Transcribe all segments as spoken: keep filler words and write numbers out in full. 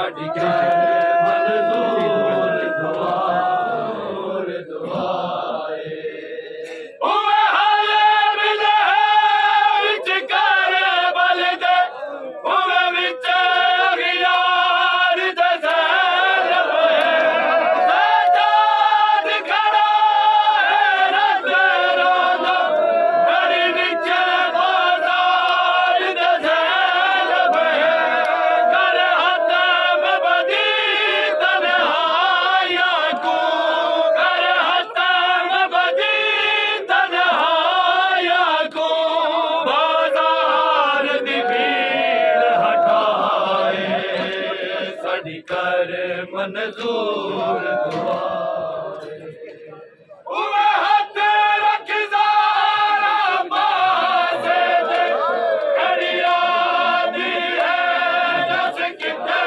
साड़ी के मंजूर दुआर दुआए उवे हाले मिले विच कर बल दे उवे विच अगियार दे ज़ैनब है सजाद खड़ा है रद रोज़ा घड़ी विच बाज़ार दे ज़ैनब है कर हतम बदी तन्हाइया को कर हतम बदी तन्हाइया को बाज़ार दी भीड़ हटाए साड़ी कर मंजूर दुआए उवे हाथ रख ज़ारा बाज़े दे घड़िया दी है दस किते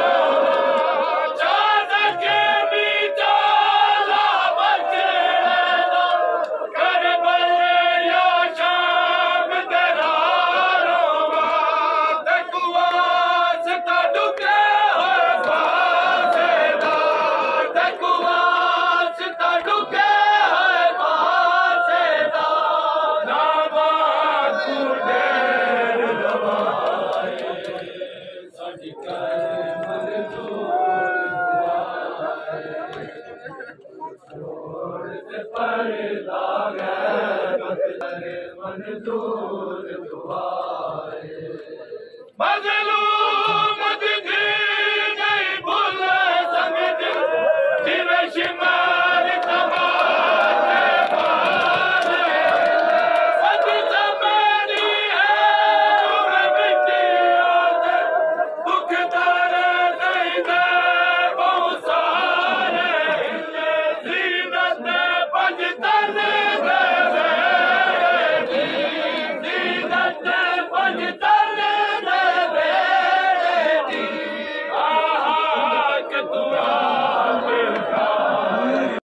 चाँद के भी जाला बचड़े कर बल्ले या शाम दरारों तकवास ता डुके होए फासेदा तकवास ता डुके होए फासेदा नाबाद को ढेर दवाए साड़ी कर